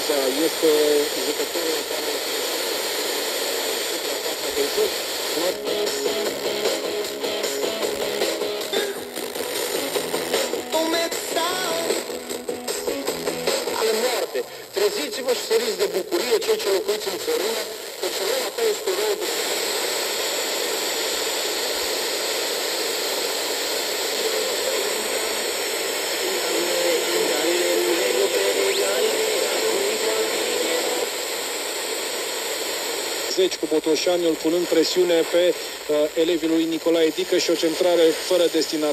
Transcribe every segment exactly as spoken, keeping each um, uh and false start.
Luza este jucătorul care la fața de joc. Ale moarte. Treziți-vă și săriți de bucurie cei ce locuiți în țărână, că țărâna ta este rău de... cu Botoșaniul punând presiune pe uh, elevii lui Nicolae Dică și o centrare fără destinat.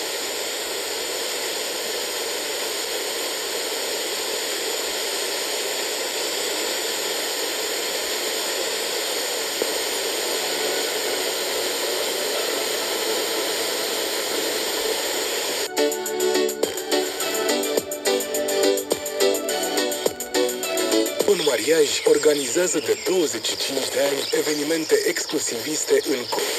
Mariaj organizează de douăzeci și cinci de ani evenimente exclusiviste în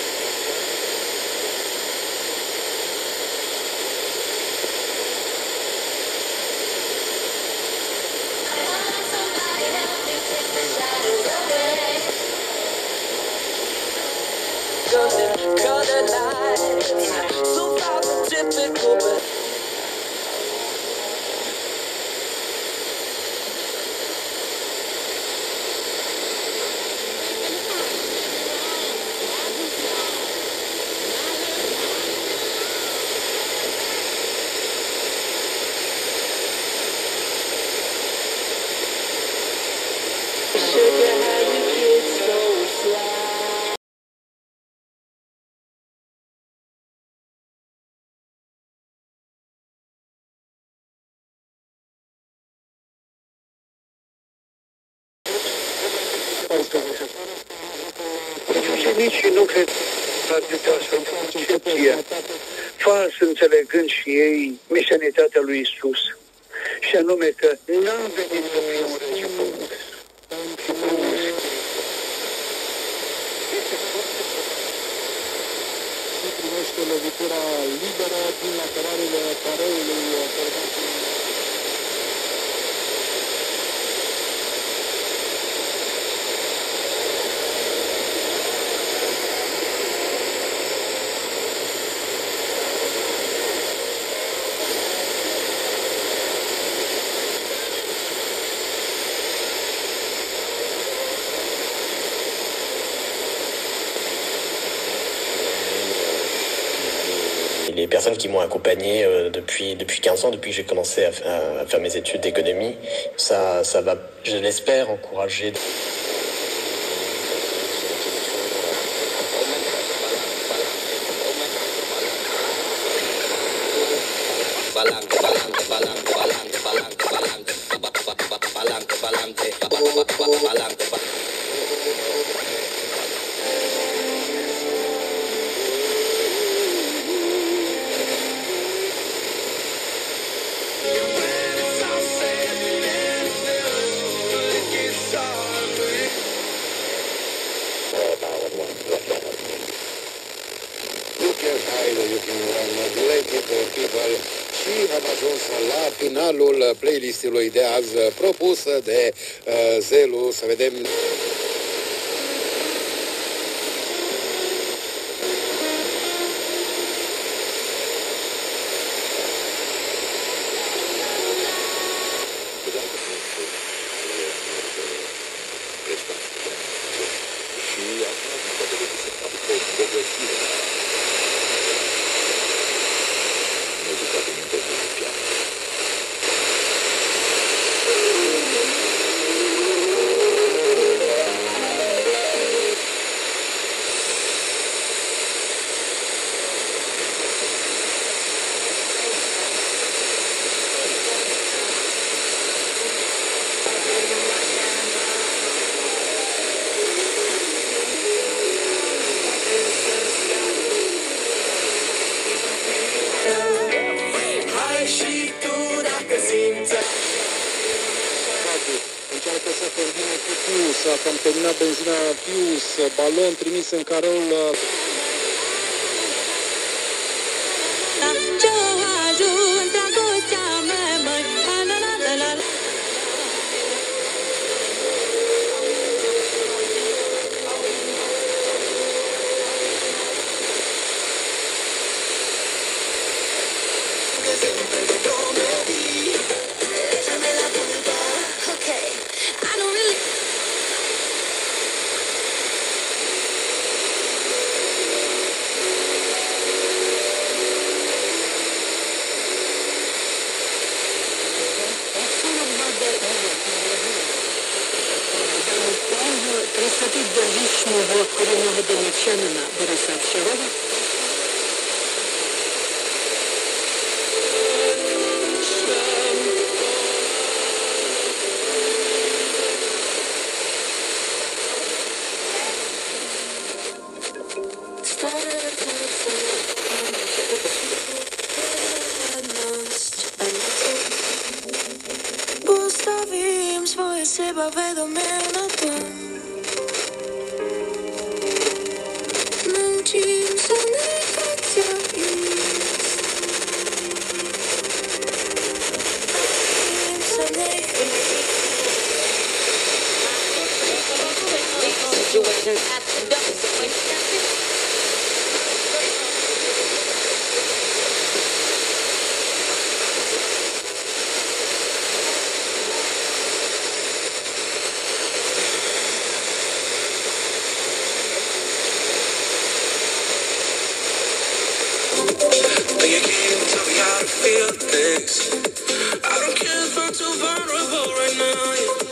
nici nu cred că excepție, fals înțelegând și ei mesenitatea lui Isus, și anume că n-am venit să fiu un rege frumos. Se primește lovitura liberă din lateralele careului formației. Les personnes qui m'ont accompagné euh, depuis, depuis quinze ans, depuis que j'ai commencé à, à faire mes études d'économie, ça, ça va, je l'espère, encourager... Și am ajuns la finalul playlistului de azi propus de uh, Zelu. Să vedem... Încearcă să combine cu Pius, a cam terminat benzina Pius, balon trimis în careul... Галина Борисовщева. Postavím svoje sebavedomie na to. Naučím sa nechať ťa ísť. Naučím sa nechať I don't care if I'm too vulnerable right now.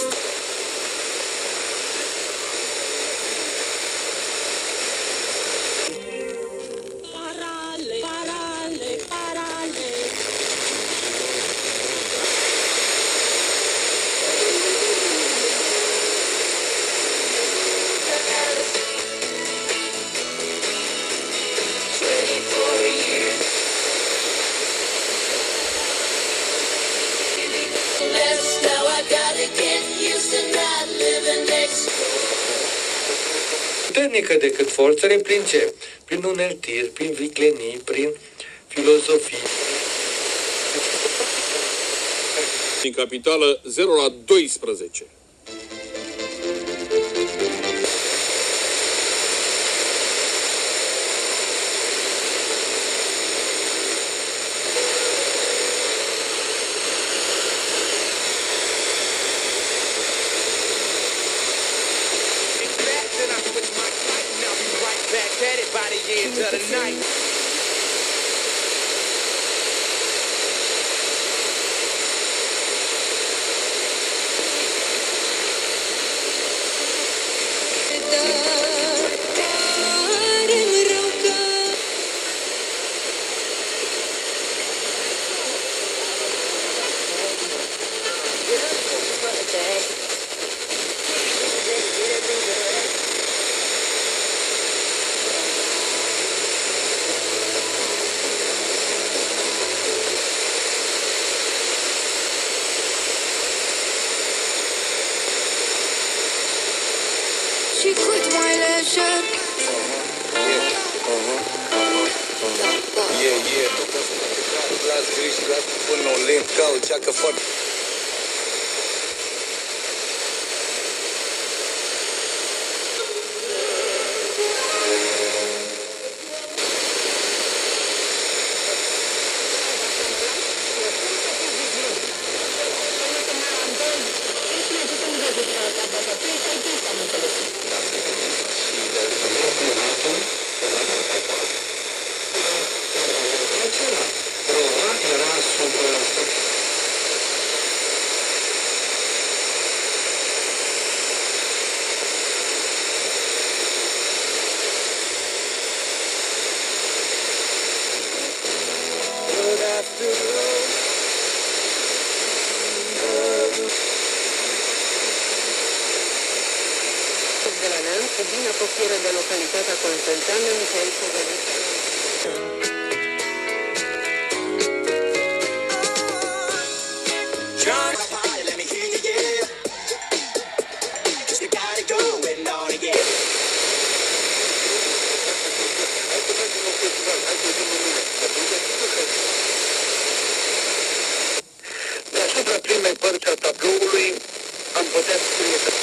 Parale, parale, parale. twenty-four years. Now I gotta get used to not living next door. Puternică decât forțele, prin ce? Prin uneltiri, prin viclenii, prin filozofie. Din capitală zero la doisprezece. Și cât mai lejer. Yeah, yeah, tu poți să las griji, las până o lent, ca o ceacă foarte... De la Neamț, cu bine apropiere de localitatea Constanțeană, Mihail Cogăliță. Deasupra primei părți a tabloului am putea scrie că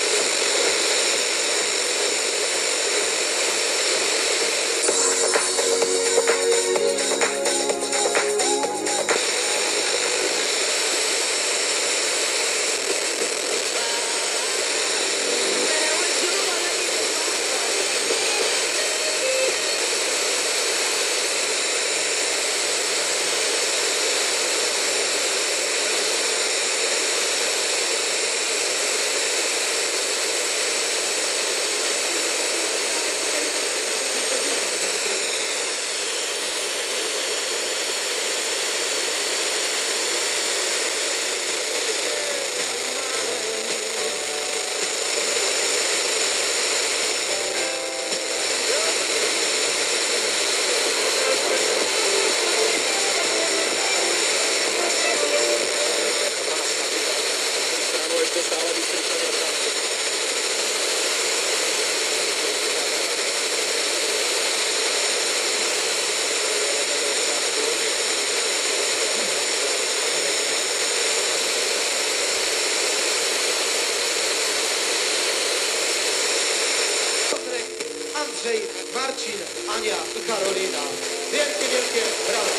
Marcin, Ania i Karolina. Wielkie, wielkie brawa.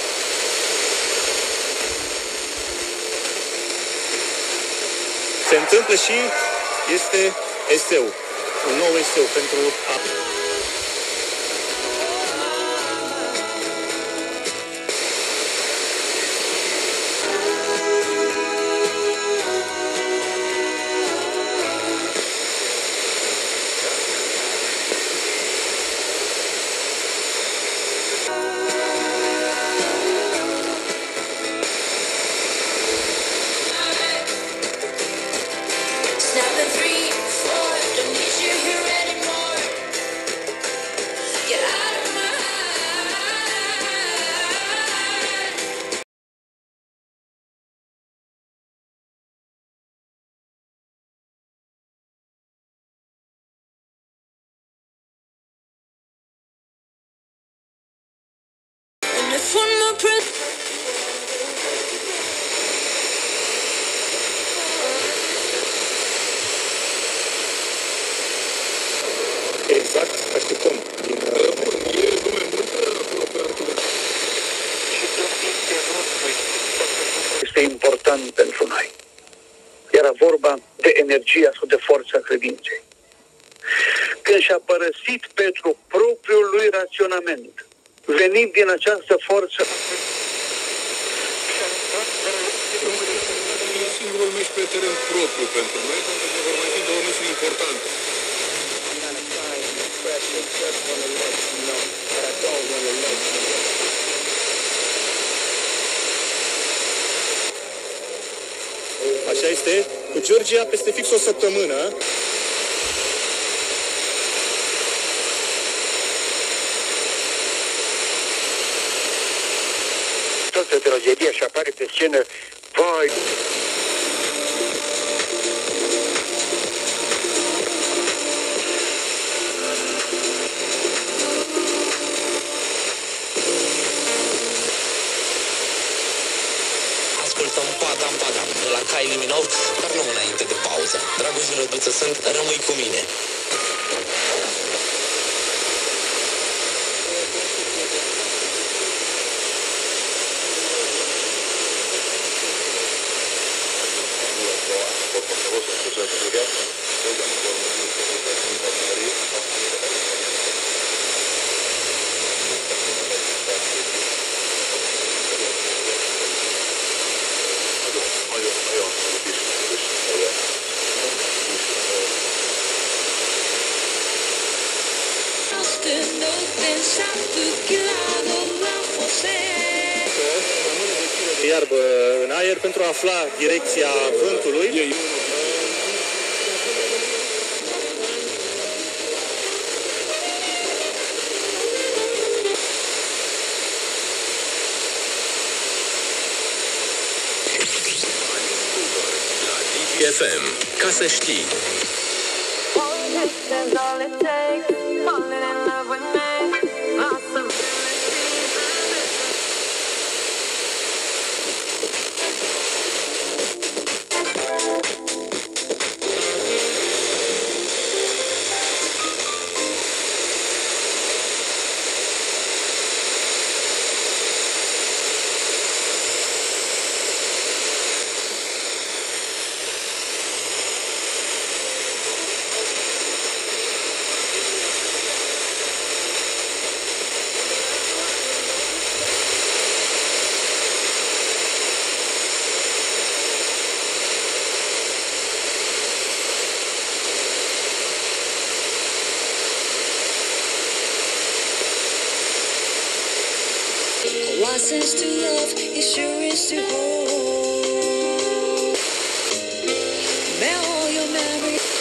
Se întâmplă și este eseu, un nou eseu pentru a... Exact, așteptăm din este important pentru noi. Era vorba de energia sau de forța credinței. Când și-a părăsit Petru propriul lui raționament, venind din această forță, singurul meci pe teren propriu pentru noi, pentru că vor mai fi două meciuri importante. Așa este, cu Georgia peste fix o săptămână. toată tragedia și apare pe scenă, vai... Ascultăm Padam Padam de la Kylie Minogue, dar nu înainte de pauză. Dragoș și Răduță sunt, rămâi cu mine. Iarbă în aer pentru a afla direcția vântului. F M, ca să știi. License to love is sure is to hold. May all your memories.